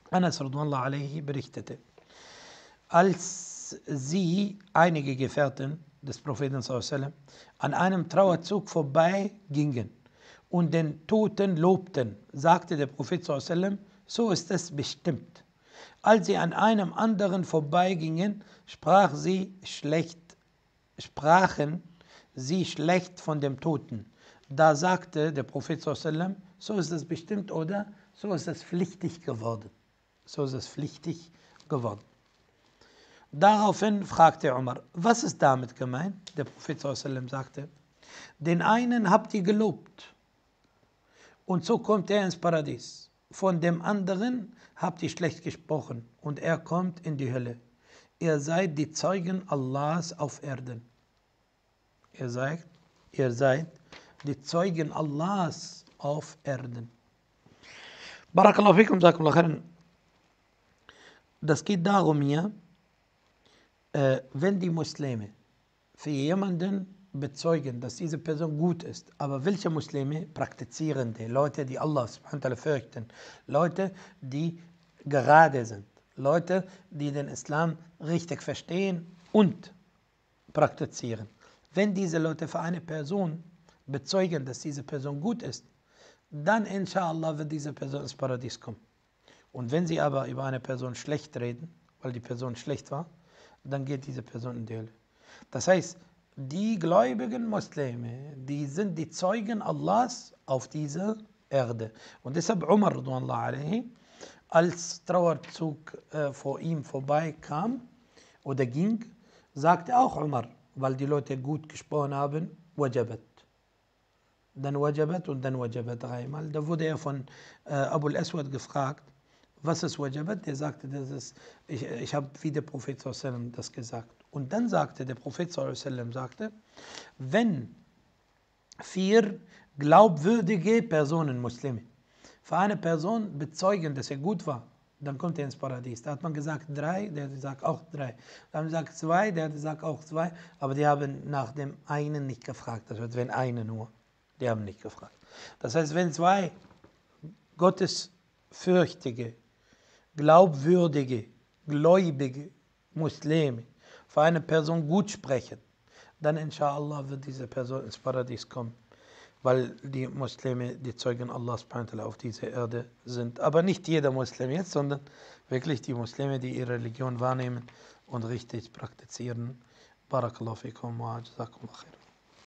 Anas radhiyallahu anhu berichtete, als sie, einige Gefährten des Propheten sallallahu alaihi wasallam, an einem Trauerzug vorbeigingen und den Toten lobten, sagte der Prophet sallallahu alaihi wasallam, so ist es bestimmt. Als sie an einem anderen vorbeigingen, sprachen sie schlecht von dem Toten. Da sagte der Prophet sallallahu alaihi wasallam, so ist es bestimmt oder so ist es pflichtig geworden. So ist es pflichtig geworden. Daraufhin fragte Umar, was ist damit gemeint? Der Prophet sallallahu alaihi wasallam sagte, den einen habt ihr gelobt und so kommt er ins Paradies. Von dem anderen habt ihr schlecht gesprochen und er kommt in die Hölle. Ihr seid die Zeugen Allahs auf Erden. Ihr seid die Zeugen Allahs auf Erden. Barakallahu fikum, jazakumullahu khairan. Das geht darum hier, wenn die Muslime für jemanden bezeugen, dass diese Person gut ist, aber welche Muslime? Praktizierende, Leute, die Allah subhanahu wa ta'ala fürchten, Leute, die gerade sind, Leute, die den Islam richtig verstehen und praktizieren. Wenn diese Leute für eine Person bezeugen, dass diese Person gut ist, dann inshallah wird diese Person ins Paradies kommen. Und wenn sie aber über eine Person schlecht reden, weil die Person schlecht war, dann geht diese Person in die Hölle. Das heißt, die gläubigen Muslime, die sind die Zeugen Allahs auf dieser Erde. Und deshalb Umar radhiyallahu anhu, als Trauerzug vor ihm vorbeikam oder ging, sagte auch Umar, weil die Leute gut gesprochen haben, wajabat. Dann wajabat und dann wajabat dreimal. Da wurde er von Abu al-Aswad gefragt, was ist wajabat? Der sagte, das ist, ich habe wie der Prophet sallallahu alaihi wasallam das gesagt. Und dann sagte der Prophet sallallahu alaihi wasallam, wenn 4 glaubwürdige Personen, Muslime, für eine Person bezeugen, dass er gut war, dann kommt er ins Paradies. Da hat man gesagt 3, der sagt auch 3. Da haben sie gesagt 2, der sagt auch 2, aber die haben nach dem einen nicht gefragt. Das heißt, wenn eine nur, die haben nicht gefragt. Das heißt, wenn 2 gottesfürchtige, glaubwürdige, gläubige Muslime für eine Person gut sprechen, dann inshallah wird diese Person ins Paradies kommen, weil die Muslime die Zeugen Allah subhanahu wa ta'ala auf dieser Erde sind. Aber nicht jeder Muslim jetzt, sondern wirklich die Muslime, die ihre Religion wahrnehmen und richtig praktizieren. Barakallahu fikum wa jazakumullahu khair.